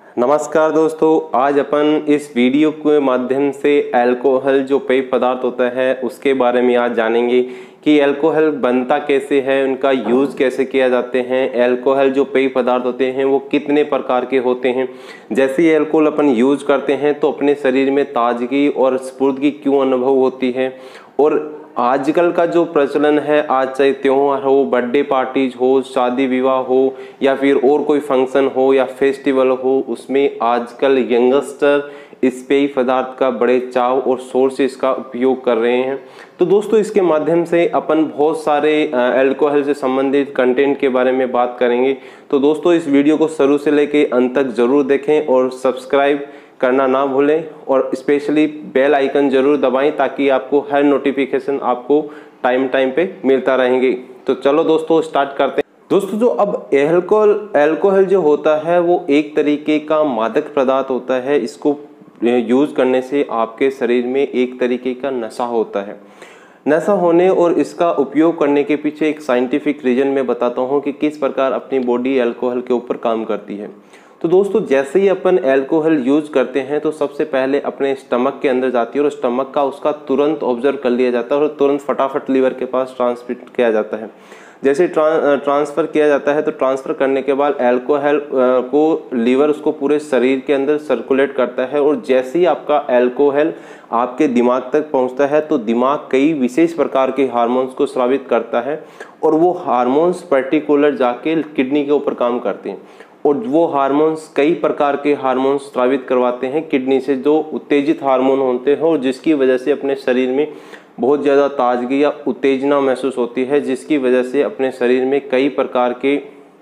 नमस्कार दोस्तों, आज अपन इस वीडियो के माध्यम से अल्कोहल जो पेय पदार्थ होता है उसके बारे में आज जानेंगे कि अल्कोहल बनता कैसे है, उनका यूज़ कैसे किया जाते हैं। अल्कोहल जो पेय पदार्थ होते हैं वो कितने प्रकार के होते हैं। जैसे ये अल्कोहल अपन यूज़ करते हैं तो अपने शरीर में ताजगी और स्फूर्ति क्यों अनुभव होती है। और आजकल का जो प्रचलन है, आज चाहे त्योहार हो, बर्थडे पार्टीज हो, शादी विवाह हो या फिर और कोई फंक्शन हो या फेस्टिवल हो, उसमें आजकल यंगस्टर इस पेय पदार्थ का बड़े चाव और शोर से इसका उपयोग कर रहे हैं। तो दोस्तों, इसके माध्यम से अपन बहुत सारे अल्कोहल से संबंधित कंटेंट के बारे में बात करेंगे। तो दोस्तों, इस वीडियो को शुरू से लेके अंत तक जरूर देखें और सब्सक्राइब करना ना भूलें और स्पेशली बेल आइकन जरूर दबाएं ताकि आपको हर नोटिफिकेशन आपको टाइम पे मिलता रहेंगे। तो चलो दोस्तों, स्टार्ट करते हैं। दोस्तों, जो अब अल्कोहल जो होता है वो एक तरीके का मादक पदार्थ होता है। इसको यूज करने से आपके शरीर में एक तरीके का नशा होता है। नशा होने और इसका उपयोग करने के पीछे एक साइंटिफिक रीजन मैं बताता हूँ कि किस प्रकार अपनी बॉडी अल्कोहल के ऊपर काम करती है। तो दोस्तों, जैसे ही अपन अल्कोहल यूज करते हैं तो सबसे पहले अपने स्टमक के अंदर जाती है और स्टमक का उसका तुरंत ऑब्जर्व कर लिया जाता है और तुरंत फटाफट लीवर के पास ट्रांसमिट किया जाता है। जैसे ट्रांसफर किया जाता है तो ट्रांसफर करने के बाद अल्कोहल को लीवर उसको पूरे शरीर के अंदर सर्कुलेट करता है और जैसे ही आपका अल्कोहल आपके दिमाग तक पहुंचता है तो दिमाग कई विशेष प्रकार के हार्मोन्स को स्रावित करता है और वो हार्मोन्स पर्टिकुलर जाके किडनी के ऊपर काम करते हैं और वो हार्मोन्स कई प्रकार के हार्मोन्स स्रावित करवाते हैं किडनी से, जो उत्तेजित हार्मोन होते हैं और जिसकी वजह से अपने शरीर में बहुत ज़्यादा ताजगी या उत्तेजना महसूस होती है, जिसकी वजह से अपने शरीर में कई प्रकार के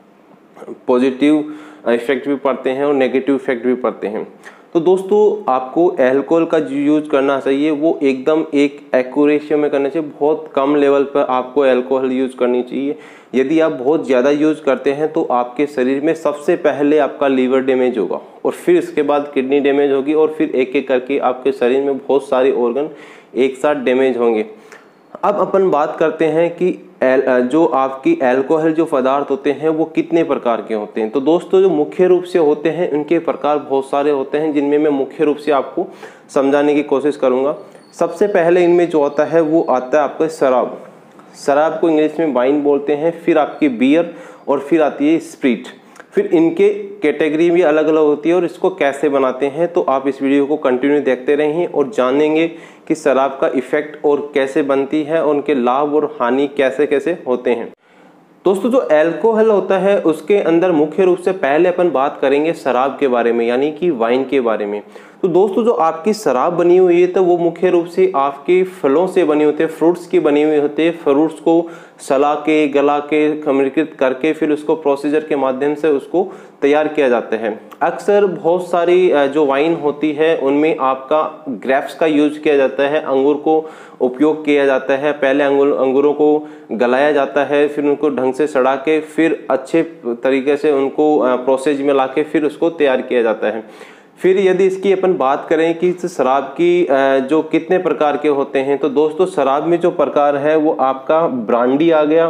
पॉजिटिव इफेक्ट भी पड़ते हैं और नेगेटिव इफेक्ट भी पड़ते हैं। तो दोस्तों, आपको अल्कोहल का जो यूज करना चाहिए वो एकदम एक एक्यूरेसी में करना चाहिए। बहुत कम लेवल पर आपको अल्कोहल यूज करनी चाहिए। यदि आप बहुत ज़्यादा यूज करते हैं तो आपके शरीर में सबसे पहले आपका लीवर डैमेज होगा और फिर इसके बाद किडनी डैमेज होगी और फिर एक एक करके आपके शरीर में बहुत सारे ऑर्गन एक साथ डैमेज होंगे। अब अपन बात करते हैं कि जो आपकी अल्कोहल जो पदार्थ होते हैं वो कितने प्रकार के होते हैं। तो दोस्तों, जो मुख्य रूप से होते हैं उनके प्रकार बहुत सारे होते हैं, जिनमें मैं मुख्य रूप से आपको समझाने की कोशिश करूंगा। सबसे पहले इनमें जो आता है वो आता है आपका शराब। शराब को इंग्लिश में वाइन बोलते हैं। फिर आपकी बियर और फिर आती है स्प्रिट। फिर इनके कैटेगरी भी अलग अलग होती है और इसको कैसे बनाते हैं तो आप इस वीडियो को कंटिन्यू देखते रहेंगे और जानेंगे कि शराब का इफेक्ट और कैसे बनती है और उनके लाभ और हानि कैसे कैसे होते हैं। दोस्तों, जो अल्कोहल होता है उसके अंदर मुख्य रूप से पहले अपन बात करेंगे शराब के बारे में, यानी कि वाइन के बारे में। तो दोस्तों, जो आपकी शराब बनी हुई है तो वो मुख्य रूप से आपके फलों से बनी होती है, फ्रूट्स की बनी हुई होती है। फ्रूट्स को सला के, गला के, खमीकृत करके फिर उसको प्रोसीजर के माध्यम से उसको तैयार किया जाता है। अक्सर बहुत सारी जो वाइन होती है उनमें आपका ग्रेप्स का यूज किया जाता है, अंगूर को उपयोग किया जाता है। पहले अंगूरों को गलाया जाता है, फिर उनको ढंग से सड़ा के फिर अच्छे तरीके से उनको प्रोसेस में लाके फिर उसको तैयार किया जाता है। फिर यदि इसकी अपन बात करें कि शराब की जो कितने प्रकार के होते हैं, तो दोस्तों, शराब में जो प्रकार है वो आपका ब्रांडी आ गया,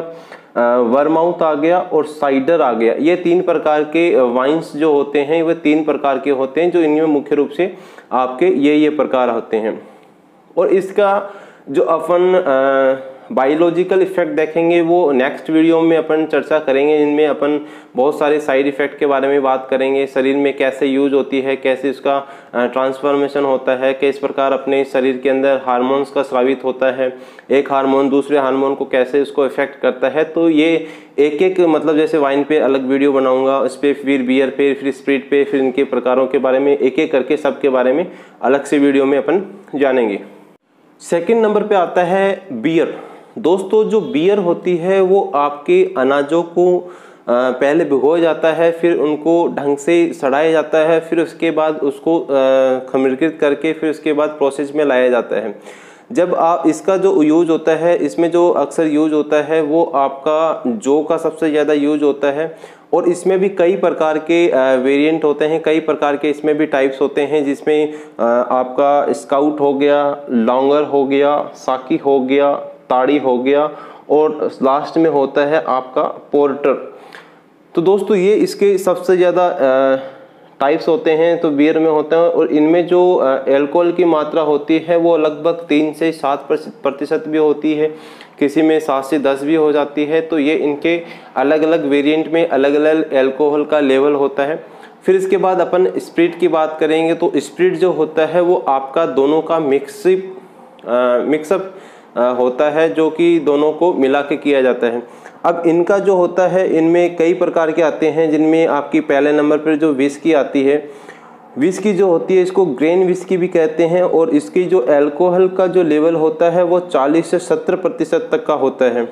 वर्माउथ आ गया और साइडर आ गया। ये तीन प्रकार के वाइन्स जो होते हैं वे तीन प्रकार के होते हैं, जो इनमें मुख्य रूप से आपके ये प्रकार होते हैं। और इसका जो अपन बायोलॉजिकल इफेक्ट देखेंगे वो नेक्स्ट वीडियो में अपन चर्चा करेंगे। इनमें अपन बहुत सारे साइड इफेक्ट के बारे में बात करेंगे, शरीर में कैसे यूज होती है, कैसे इसका ट्रांसफॉर्मेशन होता है, किस प्रकार अपने शरीर के अंदर हार्मोन्स का स्रावित होता है, एक हार्मोन दूसरे हार्मोन को कैसे इसको इफेक्ट करता है। तो ये एक एक मतलब जैसे वाइन पे अलग वीडियो बनाऊंगा, इस पे फिर बियर पे, फिर स्पिरिट पे, फिर इनके प्रकारों के बारे में एक एक करके सबके बारे में अलग से वीडियो में अपन जानेंगे। सेकेंड नंबर पे आता है बियर। दोस्तों, जो बियर होती है वो आपके अनाजों को पहले भिगोया जाता है, फिर उनको ढंग से सड़ाया जाता है, फिर उसके बाद उसको खमीकृत करके फिर उसके बाद प्रोसेस में लाया जाता है। जब आप इसका जो यूज होता है, इसमें जो अक्सर यूज होता है वो आपका जौ का सबसे ज़्यादा यूज होता है और इसमें भी कई प्रकार के वेरिएंट होते हैं, कई प्रकार के इसमें भी टाइप्स होते हैं, जिसमें आपका स्काउट हो गया, लॉन्गर हो गया, साकी हो गया, ताड़ी हो गया और लास्ट में होता है आपका पोर्टर। तो दोस्तों, ये इसके सबसे ज़्यादा टाइप्स होते हैं तो बियर में होता है, और इनमें जो अल्कोहल की मात्रा होती है वो लगभग 3 से 7% भी होती है, किसी में 7 से 10 भी हो जाती है। तो ये इनके अलग अलग वेरिएंट में अलग अलग अल्कोहल का लेवल होता है। फिर इसके बाद अपन स्प्रिट की बात करेंगे, तो स्प्रिट जो होता है वो आपका दोनों का मिक्सअप होता है, जो कि दोनों को मिला के किया जाता है। अब इनका जो होता है, इनमें कई प्रकार के आते हैं, जिनमें आपकी पहले नंबर पर जो विस्की आती है, विस्की जो होती है इसको ग्रेन विस्की भी कहते हैं, और इसकी जो अल्कोहल का जो लेवल होता है वो 40 से 70% तक का होता है।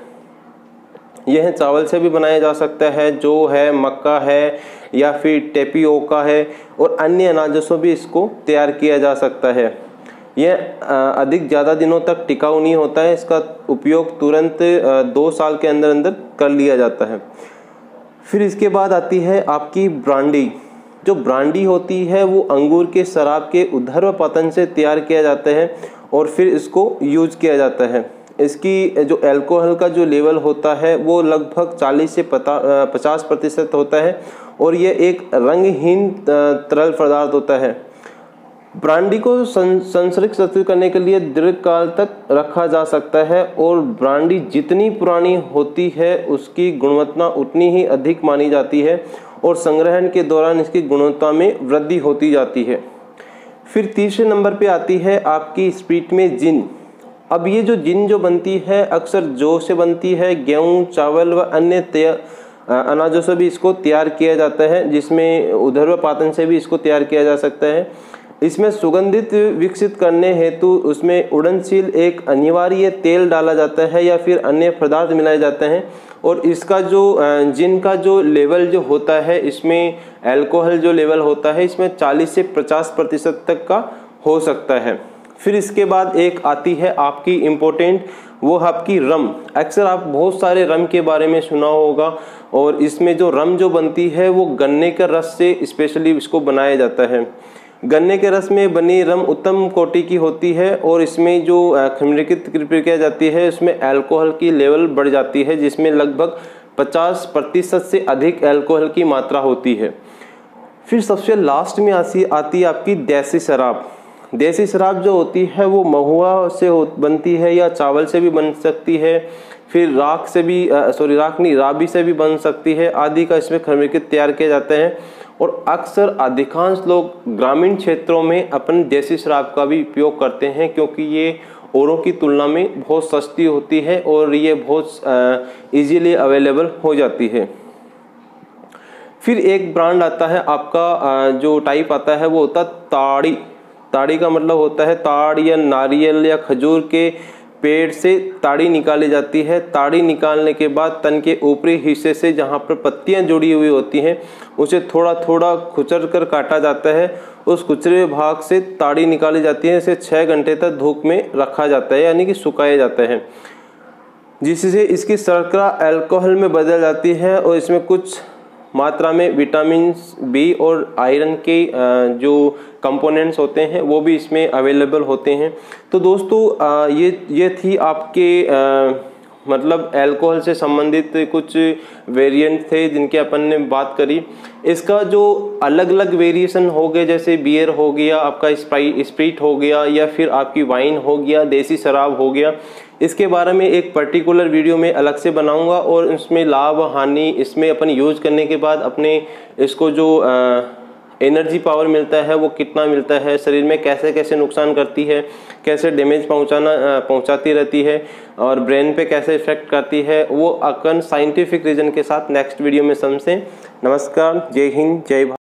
यह चावल से भी बनाया जा सकता है, जो है मक्का है या फिर टेपियोका है, और अन्य अनाजों से भी इसको तैयार किया जा सकता है। यह अधिक ज़्यादा दिनों तक टिकाऊ नहीं होता है, इसका उपयोग तुरंत 2 साल के अंदर अंदर कर लिया जाता है। फिर इसके बाद आती है आपकी ब्रांडी। जो ब्रांडी होती है वो अंगूर के शराब के ऊर्ध्वपातन से तैयार किया जाता है और फिर इसको यूज किया जाता है। इसकी जो अल्कोहल का जो लेवल होता है वो लगभग 40 से 50% होता है, और ये एक रंगहीन तरल पदार्थ होता है। ब्रांडी को संरक्षित करने के लिए दीर्घकाल तक रखा जा सकता है, और ब्रांडी जितनी पुरानी होती है उसकी गुणवत्ता उतनी ही अधिक मानी जाती है, और संग्रहण के दौरान इसकी गुणवत्ता में वृद्धि होती जाती है। फिर तीसरे नंबर पे आती है आपकी स्प्रिट में जिन। अब ये जो जिन जो बनती है अक्सर जौ से बनती है, गेहूं, चावल व अन्य अनाजों से भी इसको तैयार किया जाता है, जिसमें ऊर्ध्वपातन से भी इसको तैयार किया जा सकता है। इसमें सुगंधित विकसित करने हेतु उसमें उड़नशील एक अनिवार्य तेल डाला जाता है या फिर अन्य पदार्थ मिलाए जाते हैं, और इसका जो जिन का जो लेवल जो होता है, इसमें अल्कोहल जो लेवल होता है इसमें 40 से 50% तक का हो सकता है। फिर इसके बाद एक आती है आपकी इम्पोर्टेंट, वो आपकी रम। अक्सर आप बहुत सारे रम के बारे में सुना होगा, और इसमें जो रम जो बनती है वो गन्ने के रस से स्पेशली इसको बनाया जाता है। गन्ने के रस में बनी रम उत्तम कोटि की होती है, और इसमें जो खमीकृत प्रक्रिया जाती है उसमें अल्कोहल की लेवल बढ़ जाती है, जिसमें लगभग 50% से अधिक अल्कोहल की मात्रा होती है। फिर सबसे लास्ट में आती है आपकी देसी शराब। देसी शराब जो होती है वो महुआ से बनती है या चावल से भी बन सकती है, फिर राबी से भी बन सकती है आदि का इसमें खमीकृत तैयार किया जाता है। और अक्सर अधिकांश लोग ग्रामीण क्षेत्रों में अपन देसी शराब का भी उपयोग करते हैं, क्योंकि ये औरों की तुलना में बहुत सस्ती होती है और ये बहुत इजीली अवेलेबल हो जाती है। फिर एक ब्रांड आता है आपका, जो टाइप आता है वो होता है ताड़ी। ताड़ी का मतलब होता है ताड़ या नारियल या खजूर के पेड़ से ताड़ी निकाली जाती है। ताड़ी निकालने के बाद तन के ऊपरी हिस्से से जहाँ पर पत्तियाँ जुड़ी हुई होती हैं उसे थोड़ा थोड़ा खुचर कर काटा जाता है। उस खुचरे भाग से ताड़ी निकाली जाती है। इसे 6 घंटे तक धूप में रखा जाता है, यानी कि सुखाया जाता है, जिससे इसकी शर्करा अल्कोहल में बदल जाती है और इसमें कुछ मात्रा में विटामिन बी और आयरन के जो कंपोनेंट्स होते हैं वो भी इसमें अवेलेबल होते हैं। तो दोस्तों ये थी आपके मतलब अल्कोहल से संबंधित कुछ वेरिएंट थे जिनके अपन ने बात करी। इसका जो अलग अलग वेरिएशन हो गए, जैसे बियर हो गया, आपका स्प्राइट हो गया, या फिर आपकी वाइन हो गया, देसी शराब हो गया, इसके बारे में एक पर्टिकुलर वीडियो में अलग से बनाऊंगा और इसमें लाभ हानि, इसमें अपन यूज करने के बाद अपने इसको जो एनर्जी पावर मिलता है वो कितना मिलता है, शरीर में कैसे कैसे नुकसान करती है, कैसे डैमेज पहुंचाती रहती है और ब्रेन पे कैसे इफेक्ट करती है, वो अपन साइंटिफिक रीजन के साथ नेक्स्ट वीडियो में समझें। नमस्कार, जय हिंद, जय भारत।